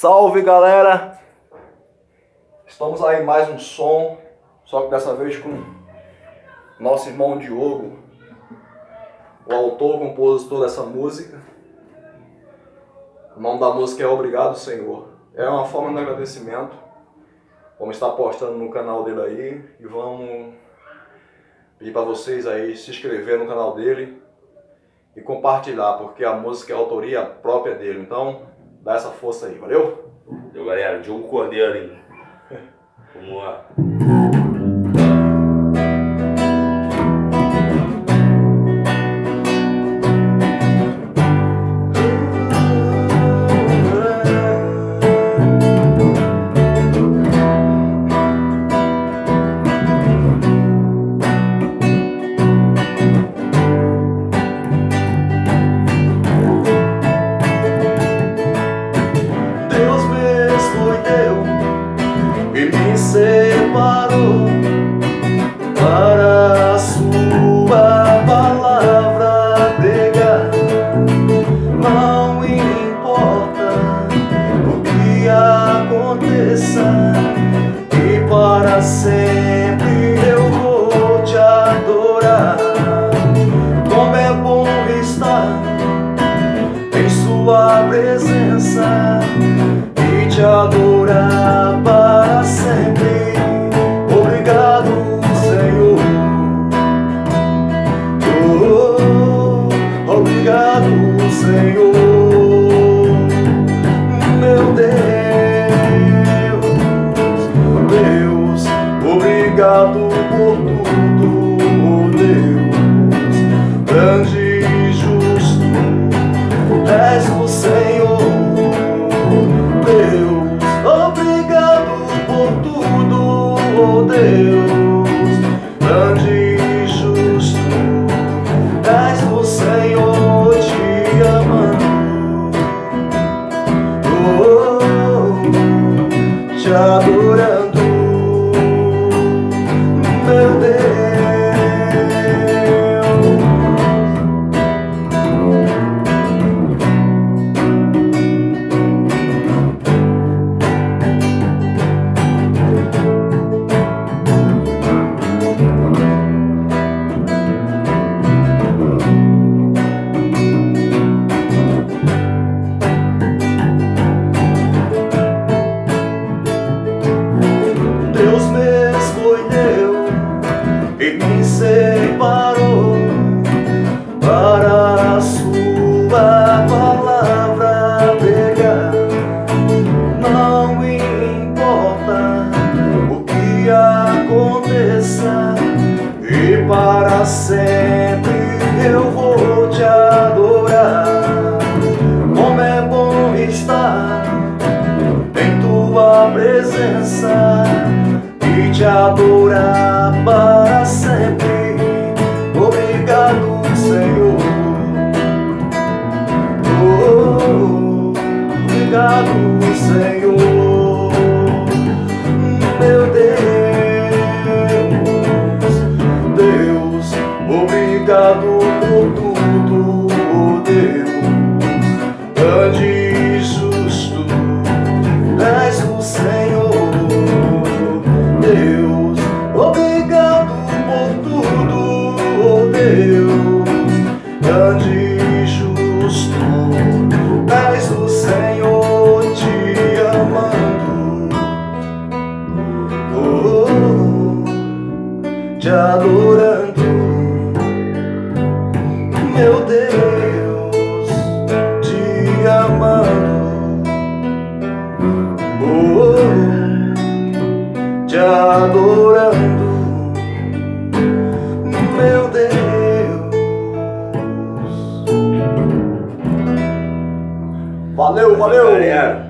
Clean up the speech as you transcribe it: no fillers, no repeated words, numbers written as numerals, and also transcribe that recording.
Salve, galera! Estamos aí em mais um som, só que dessa vez com nosso irmão Diogo, o autor, compositor dessa música. O nome da música é Obrigado, Senhor. É uma forma de agradecimento. Vamos estar postando no canal dele aí e vamos pedir para vocês aí se inscrever no canal dele e compartilhar, porque a música é a autoria própria dele. Então, dá essa força aí, valeu? Valeu, galera. Diogo Cordeiro, hein? Vamos lá. E me separou para a sua palavra pregar. Não importa o que aconteça, e para sempre eu vou te adorar. Como é bom estar em sua presença e te adorar para sempre. Obrigado, Senhor. Oh, obrigado, Senhor. Meu Deus, obrigado por tudo, oh Deus, grande e justo és o Senhor. Deus, obrigado por tudo, oh Deus, grande e justo és o Senhor, te amando, oh, te adorando, meu Deus. Deus me escolheu e me separou para a sua palavra pregar. Não importa o que aconteça, e para sempre eu vou te adorar. Como é bom estar em tua presença e te adorar para sempre. Obrigado, Senhor. Oh, obrigado, Senhor. Meu Deus, obrigado por tudo, oh Deus, grande e justo és o Senhor. Deus, obrigado por tudo, oh Deus, grande e justo és o Senhor, te amando, oh, te adorando, meu Deus, te amando, oh, te adorando, meu Deus. Valeu, valeu! Galera.